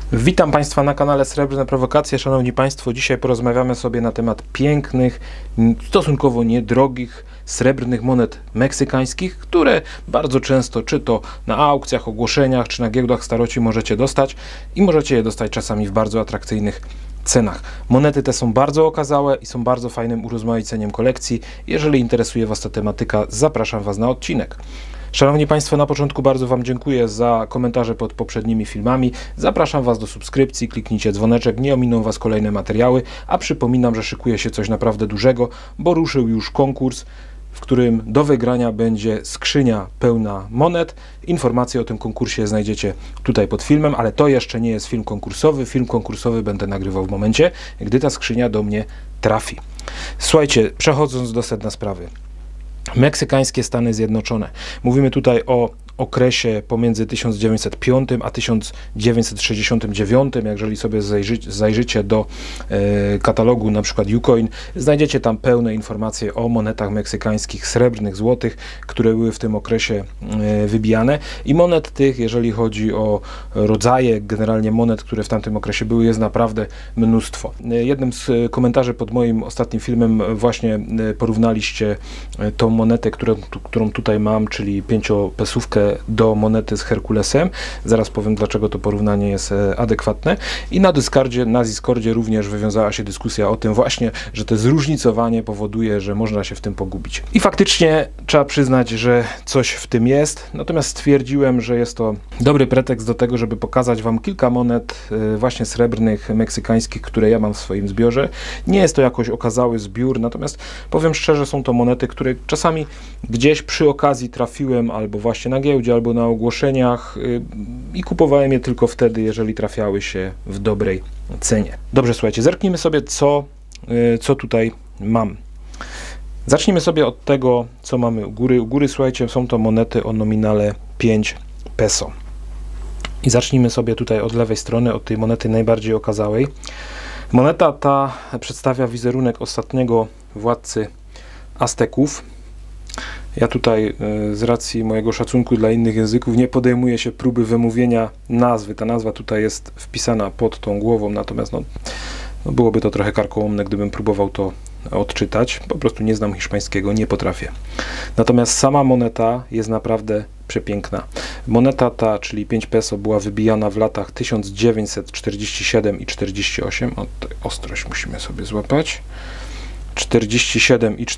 Witam Państwa na kanale Srebrne Prowokacje. Szanowni Państwo, dzisiaj porozmawiamy sobie na temat pięknych, stosunkowo niedrogich, srebrnych monet meksykańskich, które bardzo często, czy to na aukcjach, ogłoszeniach, czy na giełdach staroci możecie dostać i możecie je dostać czasami w bardzo atrakcyjnych cenach. Monety te są bardzo okazałe i są bardzo fajnym urozmaiceniem kolekcji. Jeżeli interesuje Was ta tematyka, zapraszam Was na odcinek. Szanowni Państwo, na początku bardzo Wam dziękuję za komentarze pod poprzednimi filmami. Zapraszam Was do subskrypcji, kliknijcie dzwoneczek, nie ominą Was kolejne materiały, a przypominam, że szykuje się coś naprawdę dużego, bo ruszył już konkurs, w którym do wygrania będzie skrzynia pełna monet. Informacje o tym konkursie znajdziecie tutaj pod filmem, ale to jeszcze nie jest film konkursowy. Film konkursowy będę nagrywał w momencie, gdy ta skrzynia do mnie trafi. Słuchajcie, przechodząc do sedna sprawy. Meksykańskie Stany Zjednoczone. Mówimy tutaj o okresie pomiędzy 1905 a 1969. Jeżeli sobie zajrzycie do katalogu na przykład Ucoin, znajdziecie tam pełne informacje o monetach meksykańskich, srebrnych, złotych, które były w tym okresie wybijane. I monet tych, jeżeli chodzi o rodzaje, generalnie monet, które w tamtym okresie były, jest naprawdę mnóstwo. Jednym z komentarzy pod moim ostatnim filmem właśnie porównaliście tą monetę, którą tutaj mam, czyli 5-pesówkę do monety z Herkulesem. Zaraz powiem, dlaczego to porównanie jest adekwatne. I na Discordzie również wywiązała się dyskusja o tym właśnie, że to zróżnicowanie powoduje, że można się w tym pogubić. I faktycznie trzeba przyznać, że coś w tym jest. Natomiast stwierdziłem, że jest to dobry pretekst do tego, żeby pokazać Wam kilka monet właśnie srebrnych, meksykańskich, które ja mam w swoim zbiorze. Nie jest to jakoś okazały zbiór, natomiast powiem szczerze, są to monety, które czasami gdzieś przy okazji trafiłem albo właśnie na giełdzie, albo na ogłoszeniach i kupowałem je tylko wtedy, jeżeli trafiały się w dobrej cenie. Dobrze, słuchajcie, zerknijmy sobie, co tutaj mam. Zacznijmy sobie od tego, co mamy u góry. U góry, słuchajcie, są to monety o nominale 5 peso. I zacznijmy sobie tutaj od lewej strony, od tej monety najbardziej okazałej. Moneta ta przedstawia wizerunek ostatniego władcy Azteków. Ja tutaj z racji mojego szacunku dla innych języków nie podejmuję się próby wymówienia nazwy. Ta nazwa tutaj jest wpisana pod tą głową, natomiast byłoby to trochę karkołomne, gdybym próbował to odczytać. Po prostu nie znam hiszpańskiego, nie potrafię. Natomiast sama moneta jest naprawdę przepiękna. Moneta ta, czyli 5 peso, była wybijana w latach 1947 i 48. O, ostrość musimy sobie złapać. 47 i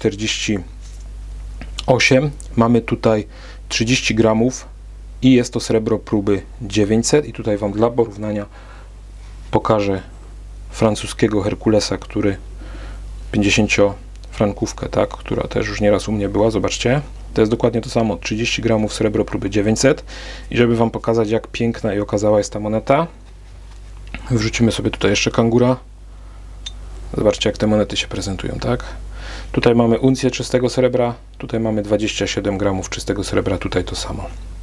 48. Mamy tutaj 30 gramów i jest to srebro próby 900. I tutaj Wam dla porównania pokażę francuskiego Herkulesa, który 50-frankówkę, tak, która też już nieraz u mnie była. Zobaczcie, to jest dokładnie to samo, 30 gramów srebro próby 900. I żeby Wam pokazać, jak piękna i okazała jest ta moneta, wrzucimy sobie tutaj jeszcze kangura. Zobaczcie, jak te monety się prezentują, tak? Tutaj mamy uncję czystego srebra, tutaj mamy 27 gramów czystego srebra, tutaj to samo.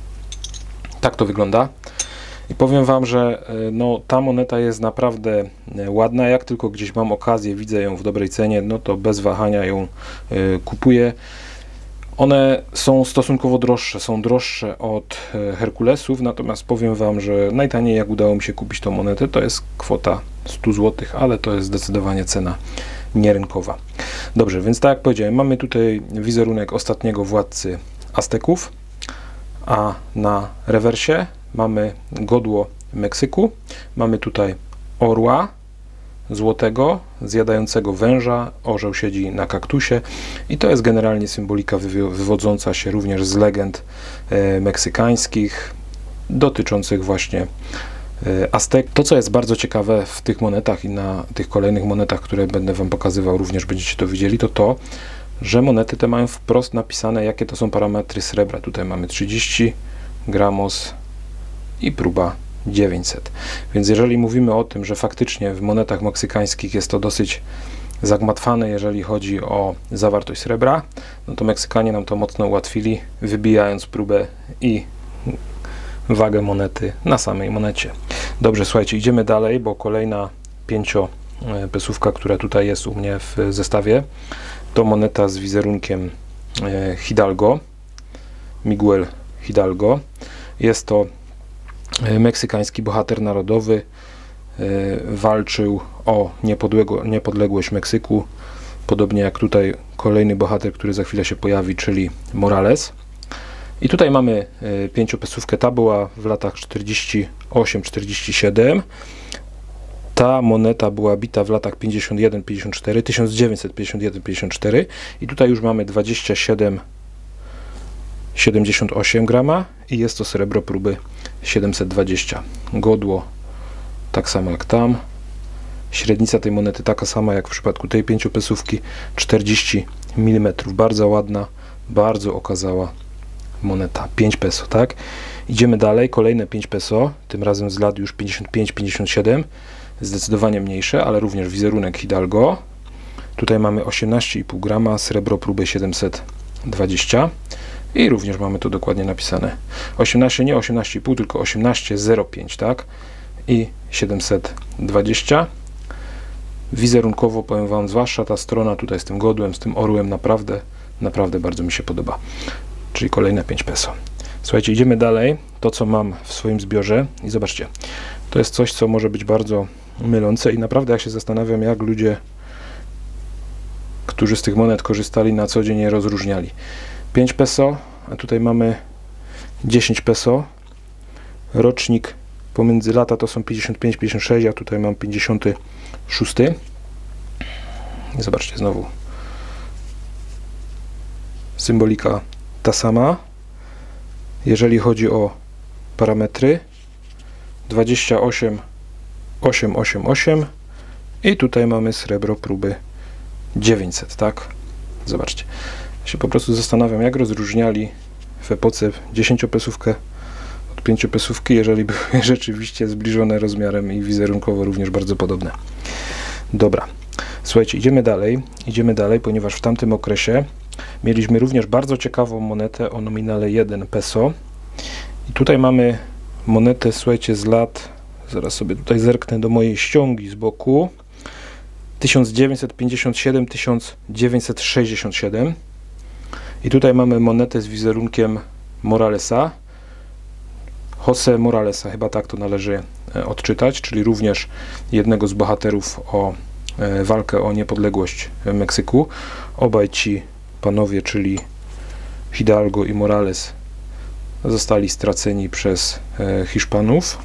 Tak to wygląda. I powiem Wam, że ta moneta jest naprawdę ładna. Jak tylko gdzieś mam okazję, widzę ją w dobrej cenie, no to bez wahania ją kupuję. One są stosunkowo droższe, są droższe od Herkulesów, natomiast powiem Wam, że najtaniej jak udało mi się kupić tą monetę, to jest kwota 100 zł, ale to jest zdecydowanie cena nierynkowa. Dobrze, więc tak jak powiedziałem, mamy tutaj wizerunek ostatniego władcy Azteków, a na rewersie mamy godło Meksyku, mamy tutaj orła złotego, zjadającego węża, orzeł siedzi na kaktusie i to jest generalnie symbolika wywodząca się również z legend meksykańskich dotyczących właśnie Aztek. To, co jest bardzo ciekawe w tych monetach i na tych kolejnych monetach, które będę Wam pokazywał, również będziecie to widzieli, to, że monety te mają wprost napisane, jakie to są parametry srebra. Tutaj mamy 30 gramos i próba 900. Więc jeżeli mówimy o tym, że faktycznie w monetach meksykańskich jest to dosyć zagmatwane, jeżeli chodzi o zawartość srebra, no to Meksykanie nam to mocno ułatwili, wybijając próbę i wagę monety na samej monecie. Dobrze, słuchajcie, idziemy dalej, bo kolejna 5-pesówka, która tutaj jest u mnie w zestawie, to moneta z wizerunkiem Hidalgo, Miguel Hidalgo. Jest to meksykański bohater narodowy, walczył o niepodległość Meksyku, podobnie jak tutaj kolejny bohater, który za chwilę się pojawi, czyli Morales. I tutaj mamy 5-pesówkę, ta była w latach 48-47. Ta moneta była bita w latach 51-54, 1951-54 i tutaj już mamy 27,78 grama i jest to srebro próby 720. Godło tak samo jak tam. Średnica tej monety taka sama jak w przypadku tej 5-pesówki, 40 mm. Bardzo ładna, bardzo okazała moneta. 5 peso, tak? Idziemy dalej, kolejne 5 peso, tym razem z lat już 55-57. Zdecydowanie mniejsze, ale również wizerunek Hidalgo. Tutaj mamy 18,5 grama, srebro próby 720 i również mamy to dokładnie napisane. 18, nie 18,5, tylko 18,05, tak? I 720. Wizerunkowo powiem Wam, zwłaszcza ta strona tutaj z tym godłem, z tym orłem, naprawdę bardzo mi się podoba. Czyli kolejne 5 peso. Słuchajcie, idziemy dalej. To, co mam w swoim zbiorze i zobaczcie, to jest coś, co może być bardzo mylące i naprawdę ja się zastanawiam, jak ludzie, którzy z tych monet korzystali, na co dzień je rozróżniali. 5 peso, a tutaj mamy 10 peso. Rocznik pomiędzy lata to są 55-56, a tutaj mam 56. I zobaczcie, znowu symbolika ta sama. Jeżeli chodzi o parametry, 28,888 i tutaj mamy srebro próby 900, tak? Zobaczcie. Ja się po prostu zastanawiam, jak rozróżniali w epoce 10-pesówkę od 5-pesówki, jeżeli były rzeczywiście zbliżone rozmiarem i wizerunkowo również bardzo podobne. Dobra. Słuchajcie, idziemy dalej, ponieważ w tamtym okresie mieliśmy również bardzo ciekawą monetę o nominale 1 peso. I tutaj mamy monetę, słuchajcie, z lat, zaraz sobie tutaj zerknę do mojej ściągi z boku, 1957-1967. I tutaj mamy monetę z wizerunkiem Moralesa, José Moralesa, chyba tak to należy odczytać, czyli również jednego z bohaterów o walkę o niepodległość Meksyku. Obaj ci panowie, czyli Hidalgo i Morales, zostali straceni przez Hiszpanów.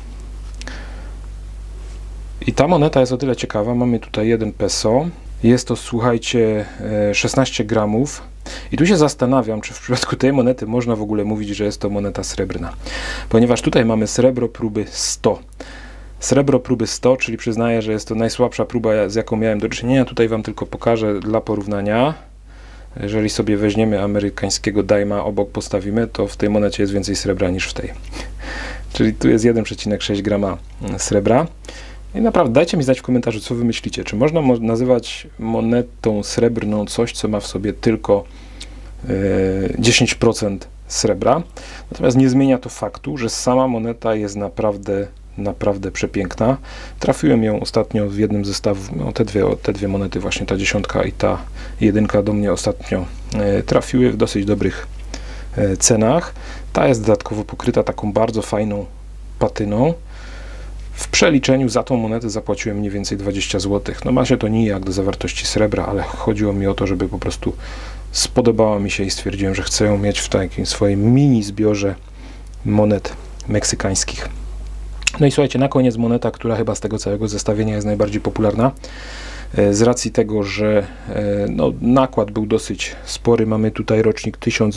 I ta moneta jest o tyle ciekawa, mamy tutaj 1 peso, jest to, słuchajcie, 16 gramów i tu się zastanawiam, czy w przypadku tej monety można w ogóle mówić, że jest to moneta srebrna, ponieważ tutaj mamy srebro próby 100. Srebro próby 100, czyli przyznaję, że jest to najsłabsza próba, z jaką miałem do czynienia. Tutaj Wam tylko pokażę dla porównania. Jeżeli sobie weźmiemy amerykańskiego Daima, obok postawimy, to w tej monecie jest więcej srebra niż w tej. Czyli tu jest 1,6 grama srebra. I naprawdę dajcie mi znać w komentarzu, co Wy myślicie. Czy można nazywać monetą srebrną coś, co ma w sobie tylko 10% srebra? Natomiast nie zmienia to faktu, że sama moneta jest naprawdę przepiękna. Trafiłem ją ostatnio w jednym ze zestawów, no te dwie monety, właśnie ta 10 i ta 1 do mnie ostatnio trafiły w dosyć dobrych cenach. Ta jest dodatkowo pokryta taką bardzo fajną patyną. W przeliczeniu za tą monetę zapłaciłem mniej więcej 20 zł. No ma się to nijak do zawartości srebra, ale chodziło mi o to, żeby po prostu spodobała mi się i stwierdziłem, że chcę ją mieć w takim swoim mini zbiorze monet meksykańskich. No i słuchajcie, na koniec moneta, która chyba z tego całego zestawienia jest najbardziej popularna. Z racji tego, że no, nakład był dosyć spory, mamy tutaj rocznik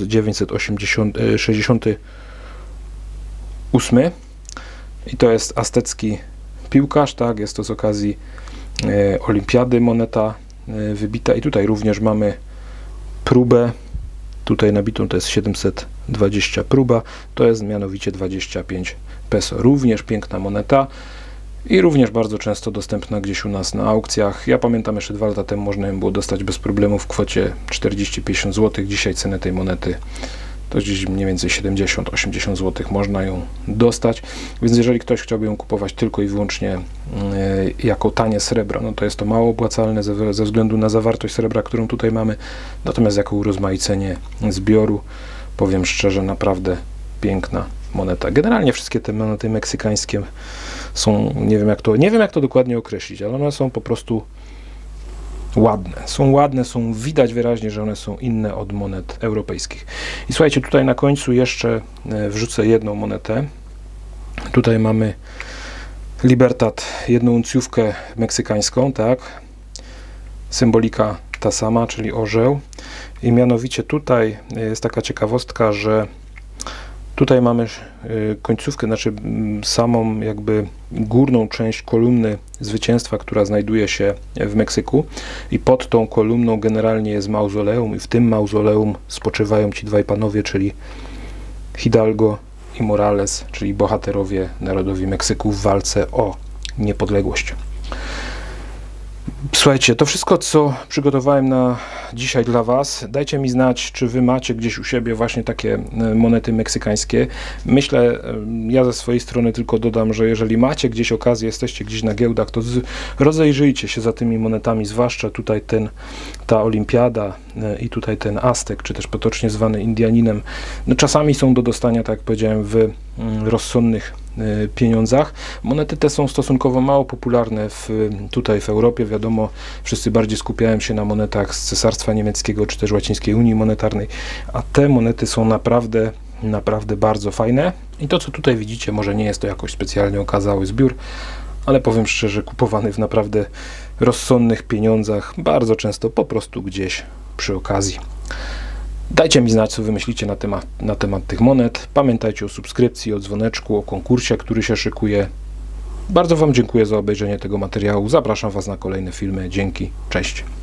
1968 i to jest aztecki piłkarz, tak? Jest to z okazji olimpiady moneta wybita i tutaj również mamy próbę, tutaj nabitą to jest 720 próba, to jest mianowicie 25 peso. Również piękna moneta i również bardzo często dostępna gdzieś u nas na aukcjach. Ja pamiętam, jeszcze 2 lata temu można ją było dostać bez problemu w kwocie 40-50 zł. Dzisiaj cenę tej monety to gdzieś mniej więcej 70-80 zł można ją dostać, więc jeżeli ktoś chciałby ją kupować tylko i wyłącznie jako tanie srebro, no to jest to mało opłacalne ze względu na zawartość srebra, którą tutaj mamy, natomiast jako urozmaicenie zbioru, powiem szczerze, naprawdę piękna moneta. Generalnie wszystkie te monety meksykańskie są, nie wiem jak to dokładnie określić, ale one są po prostu ładne. Są widać wyraźnie, że one są inne od monet europejskich. I słuchajcie, tutaj na końcu jeszcze wrzucę jedną monetę. Tutaj mamy Libertad, jedną uncjówkę meksykańską, tak? Symbolika ta sama, czyli orzeł. I mianowicie tutaj jest taka ciekawostka, że tutaj mamy końcówkę, znaczy samą jakby górną część kolumny zwycięstwa, która znajduje się w Meksyku, i pod tą kolumną generalnie jest mauzoleum i w tym mauzoleum spoczywają ci dwaj panowie, czyli Hidalgo i Morales, czyli bohaterowie narodowi Meksyku w walce o niepodległość. Słuchajcie, to wszystko, co przygotowałem na dzisiaj dla Was. Dajcie mi znać, czy Wy macie gdzieś u siebie właśnie takie monety meksykańskie. Myślę, ja ze swojej strony tylko dodam, że jeżeli macie gdzieś okazję, jesteście gdzieś na giełdach, to rozejrzyjcie się za tymi monetami, zwłaszcza tutaj ta olimpiada i tutaj ten Aztek, czy też potocznie zwany Indianinem. No, czasami są do dostania, tak jak powiedziałem, w rozsądnych pieniądzach. Monety te są stosunkowo mało popularne tutaj w Europie. Wiadomo, wszyscy bardziej skupiają się na monetach z Cesarstwa Niemieckiego, czy też Łacińskiej Unii Monetarnej, a te monety są naprawdę bardzo fajne. I to, co tutaj widzicie, może nie jest to jakoś specjalnie okazały zbiór, ale powiem szczerze, kupowany w naprawdę rozsądnych pieniądzach, bardzo często po prostu gdzieś przy okazji. Dajcie mi znać, co wy myślicie na temat tych monet. Pamiętajcie o subskrypcji, o dzwoneczku, o konkursie, który się szykuje. Bardzo Wam dziękuję za obejrzenie tego materiału. Zapraszam Was na kolejne filmy. Dzięki, cześć.